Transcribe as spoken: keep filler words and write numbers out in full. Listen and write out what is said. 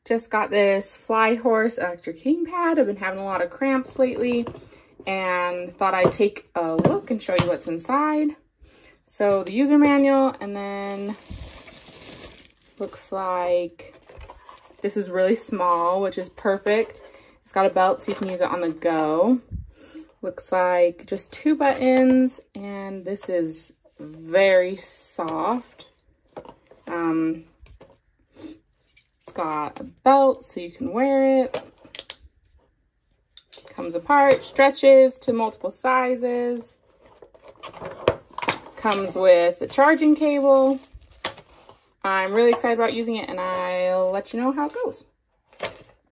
Just got this Flyhorse electric heating pad. I've been having a lot of cramps lately and thought I'd take a look and show you what's inside. So the user manual, and then looks like this is really small, which is perfect. It's got a belt so you can use it on the go. Looks like just two buttons, and this is very soft. Um, it's got a belt so you can wear it. Comes apart, stretches to multiple sizes. Comes with a charging cable. I'm really excited about using it, and I'll let you know how it goes.